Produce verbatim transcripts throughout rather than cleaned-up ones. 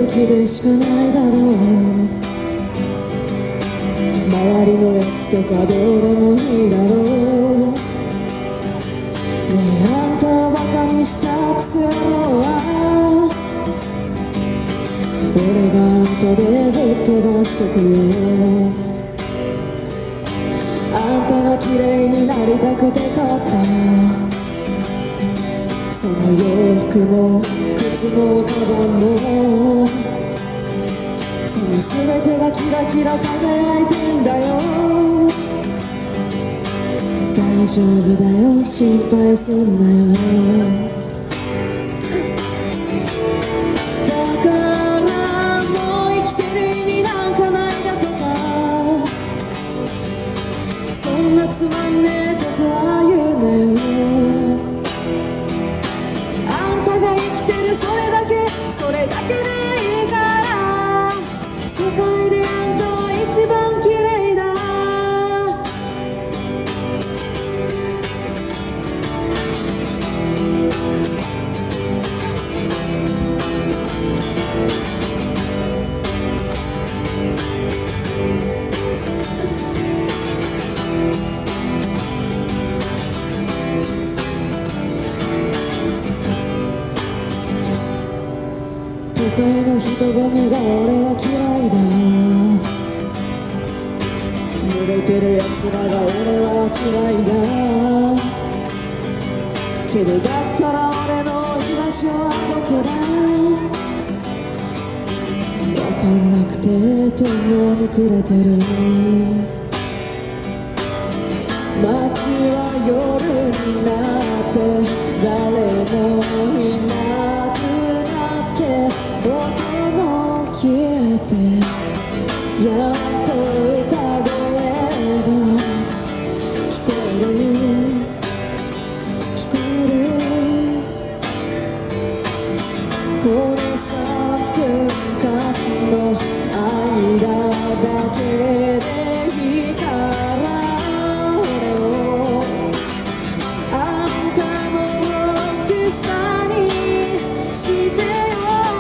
時でしかないだろう。周りのやつとかどうでもいいだろう。ねえあんたをバカにしたくせのは俺が後でぶっ飛ばしとくよ。あんたが綺麗になりたくて買ったその洋服も靴もカバンもその全てがキラキラ輝いてんだよ。大丈夫だよ心配すんなよ。だからもう生きてる意味なんかないだとかそんなつまんねえことは言うなよ。あんたが生きてるそれだけそれだけでいいから世界であんたは一番綺麗だ。都会の人混みが俺は嫌いだ。濡れてるやつらが俺は嫌いだ。けどだったら俺の居場所はどこだ。わかんなくて途方に暮れてる。街は夜になって誰もいなくなって音も消えてやっと歌声が聞こえる聞こえる。このさんぷんかんの間だけでいいから俺をあんたのロックスターにしてよ。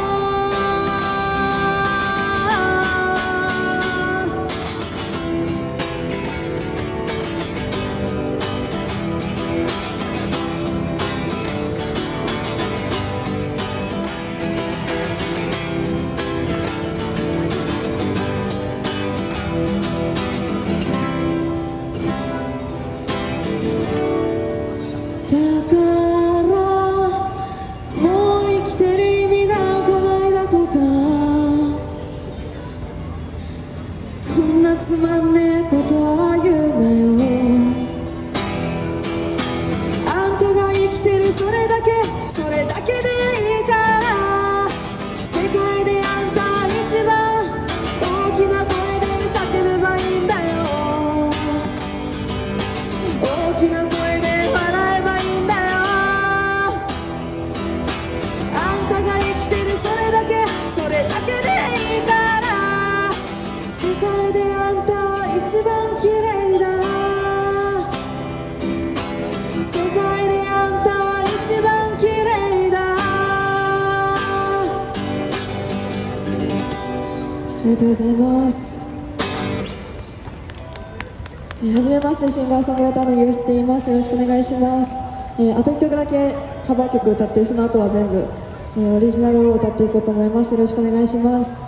だからもう生きてる意味なんかないだとかそんなつまんねえことは言うなよ。あんたが生きてるそれだけそれだけでいいから世界であんた一番大きな声で叫べばいいんだよ。大きな声で笑えばいいんだよ。あんたが生きてるそれだけそれだけでいいから世界であんたは一番綺麗だ。世界であんたは一番綺麗だ。ありがとうございます。えー、はじめましてシンガーソングライターのゆうひって言います。よろしくお願いします。えー、あといっきょくだけカバー曲歌ってその後は全部、えー、オリジナルを歌っていこうと思います。よろしくお願いします。